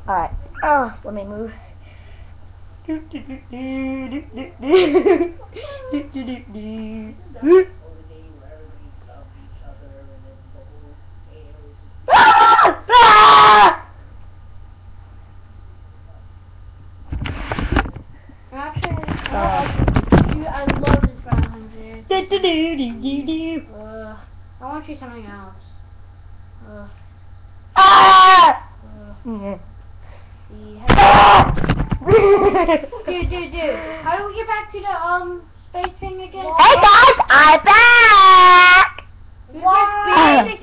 Alright. Oh, let me move. Actually, I love this 500. I want to try something else. Dude. How do we get back to the space thing again? Hey guys, I'm back! Why?